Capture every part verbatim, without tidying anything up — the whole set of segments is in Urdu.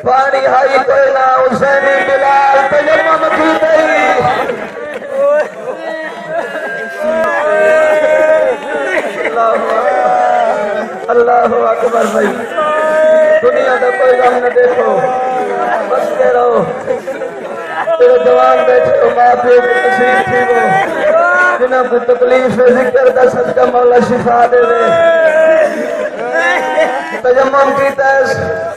پانی ہائی کوئی نہ حسینی بلال تیمم کی گئی اللہ اکبر بھائی دنیا کا کوئی غم نہ دیکھو بس کے رہو تیرے جوان بیٹھے ہو ماں پیو کی تصویر تھی وہ جنہاں کو تکلیف ذکر دا صدقہ مولا شفا دے دے تیمم کی تیس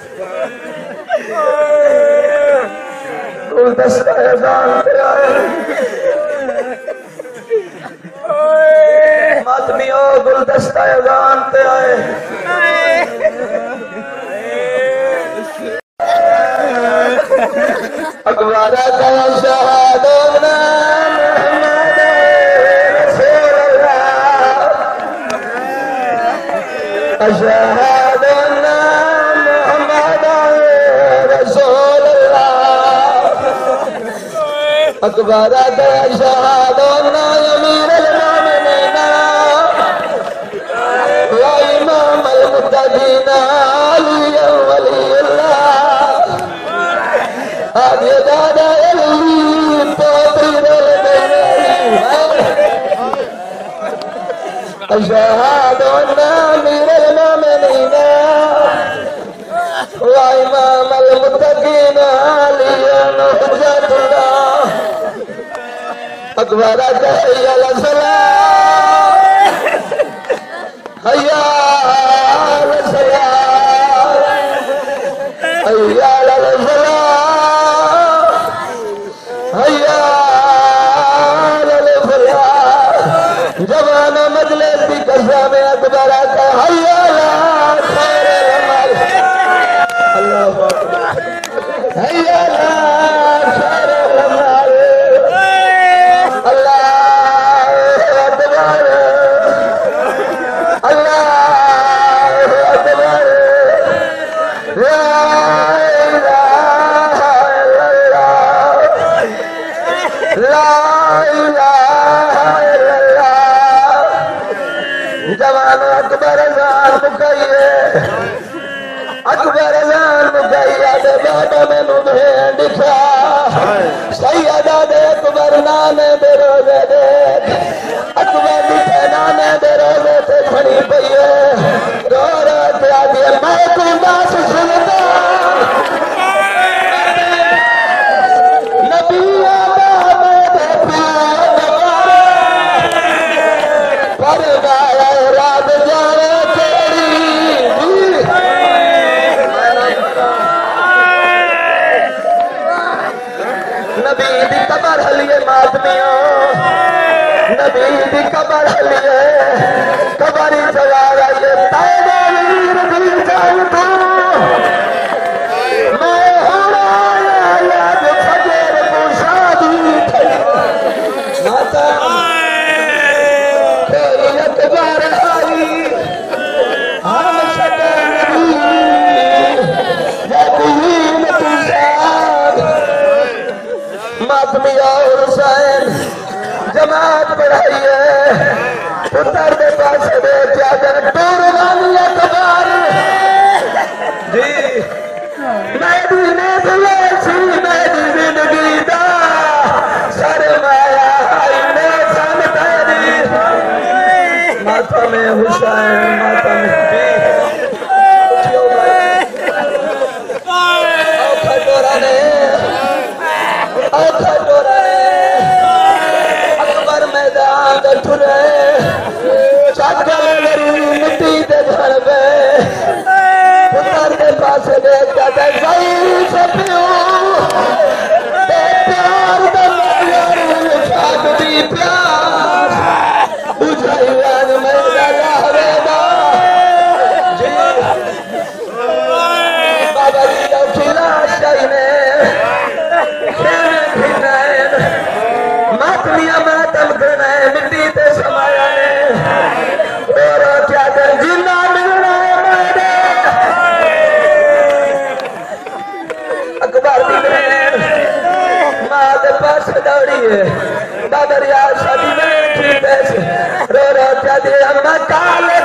گل دستہ اذان پہ آئے ماتمیوں گل دستہ اذان پہ آئے اکبارہ کا شہادونا محمد رسول اللہ شہادونا محمد رسول اللہ اکبارہ کا شہادونا امیر المومنین و امام المتقین علی ولی اللہ آدھے دادا علی پوتر البنی اشہاد انہ امیر المومنین و امام المتقین علی حجت اللہ اکبر حی علی الصلاۃ حی علی الصلاۃ حی علی الفلاح جوان مجلس کی قصہ میں اکبر آتا حی علی خیر العمل اللہ اکبر حی علی خیر العمل اللہ اکبر اللہ اکبر لا الہ الا اللہ لا الہ الا اللہ جوان اکبر اذان مکئیے اکبر اذان مکئیے دے بابا میں نمہیں دکھا سیدہ دے اکبر نانے دے روزے دیکھ اکبر دکھے نانے دے روزے سے کھڑی پئیے دورہ کیا دیا میں کو ناس سنتا نبی آبا میں دے پیو پرگایا رات جانے تیری نبی دی قبر حلیے ماتمیوں نبی دی قبر حلیے قبری جوار آئیے تائیدہ ویر دل جائے تو میں ہونا آیا یاد فجر کو شادی تھی ماتا تیری اکبر آئی ہم شکر نبی یقین تشاد ماتمیہ حسین جماعت بڑھائی ہے پتر دے پاس دے جاگر دورانی اکبر جی میں دینے دلے سی میں دی زندگی دا سرمایہ آئی میں سن تیری ماتھا میں حسین ماتھا میں بھی کچھو بھائی اوکھا دورانے اوکھا دورانے اکبر میدان دے ٹھرے چاکر میری مٹی دے گھر بے پتر دے پاس دے کہتے زائی سے پیو دے پیار دے میاری چھاک دی پیار بجھائی آن میرا لاہوے دا جی بابا جی جو کھلا شائنے خیمے بھینین ماتمیاں ماتم کرنائے مٹی تے سمایا نے اور کیا کر جنہ ملنا ہے میرے اکبر دیکھیں ماں دے پاس دوڑی ہے بابر یا شادی میں تھی پیسے رو رو کیا دے ہم کالے